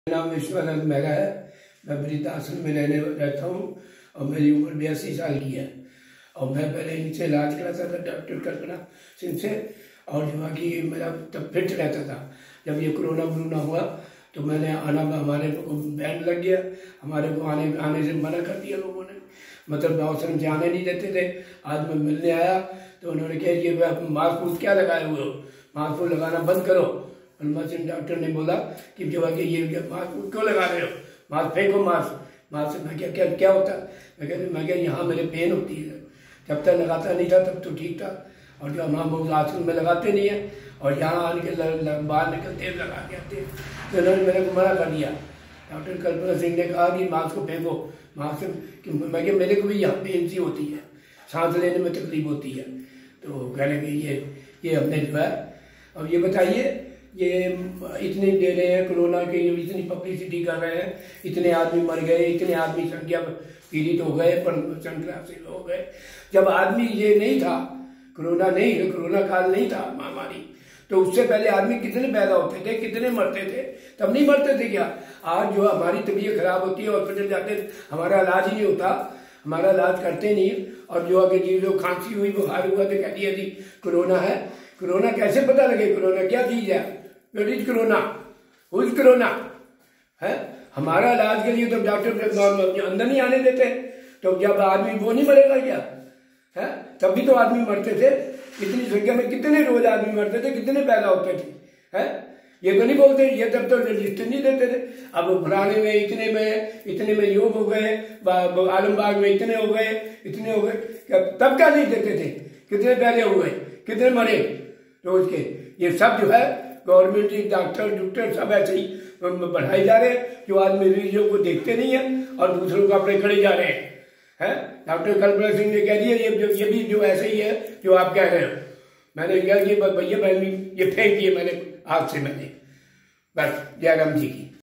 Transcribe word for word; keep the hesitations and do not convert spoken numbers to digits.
मेरा नाम विश्वानंद मेहरा है। मैं वृद्धाश्रम में रहने रहता हूँ और मेरी उम्र बयासी साल की है। और मैं पहले इनसे इलाज कराता था डॉक्टर कल्पना सिंह से, और जो है कि मेरा तब फिट रहता था। जब ये कोरोना वरोना हुआ तो मैंने आना, हमारे को बैन लग गया, हमारे को आने आने से मना कर दिया लोगों ने, मतलब आश्रम से आने नहीं देते थे। आज मैं मिलने आया तो उन्होंने कहा कि मास्क वूस्क क्या लगाए हुए हो, मास्क लगाना बंद करो। सिंह डॉक्टर ने बोला कि जो है कि ये मास्क क्यों लगा रहे हो, मास्क फेंको मास्क मास्क मैं क्या क्या क्या होता है। मैं कहते मैं क्या यहाँ मेरे पेन होती है, जब तक लगाता नहीं था तब तो ठीक था, और जो हम बहुत आश्रम में लगाते नहीं है और यहाँ आने के बाहर निकलते लगा के आते, तो उन्होंने मेरे को मना कर दिया। डॉक्टर कल्पना सिंह ने कहा कि मास्क को फेंको, मास्क मैं क्या मेरे को भी यहाँ पेन सी होती है, सांस लेने में तकलीफ होती है। तो कहने कि ये ये हमने जो है, अब ये बताइए ये इतनी दे रहे हैं कोरोना के, इतनी पब्लिसिटी कर रहे हैं, इतने आदमी मर गए, इतने आदमी संख्या पीड़ित हो गए, पर संख्या से हो गए। जब आदमी ये नहीं था, कोरोना नहीं, कोरोना काल नहीं था महामारी, तो उससे पहले आदमी कितने पैदा होते थे, कितने मरते थे, तब नहीं मरते थे क्या? आज जो हमारी तबीयत खराब होती है, हॉस्पिटल जाते, हमारा इलाज ही नहीं होता, हमारा इलाज करते नहीं। और जो अगर जी जो खांसी हुई, बुखार हुआ तो कह दिया जी कोरोना है। कोरोना कैसे पता लगे कोरोना क्या चीज है? वेट कोरोना, हुई कोरोना है। हमारा इलाज के लिए तो डॉक्टर अंदर नहीं आने देते, तो जब आदमी वो नहीं मरेगा क्या है? तब भी तो आदमी मरते थे, इतनी संख्या में कितने रोज आदमी मरते थे, कितने पैदा होते थे है? ये तो नहीं बोलते, ये तब तो लिस्ट नहीं देते थे। अब फलाने में इतने में इतने में योग हो गए, आलमबाग में इतने हो गए, इतने हो गए, तब क्या नहीं देते थे? कितने पहले हो गए, कितने मरे रोज के? ये सब जो है गवर्नमेंट डॉक्टर डॉक्टर सब ऐसे ही बढ़ाई जा रहे हैं, जो आदमी मरीजों को देखते नहीं है और दूसरों को अपने खड़े जा रहे हैं है? डॉक्टर कल्पना सिंह ने कह दिया ये ये भी जो ऐसे ही है जो आप कह रहे हो। मैंने कहा कि भैया मैं ये फेंक दिए मैंने हाथ से, मैंने बस जयराम जी की।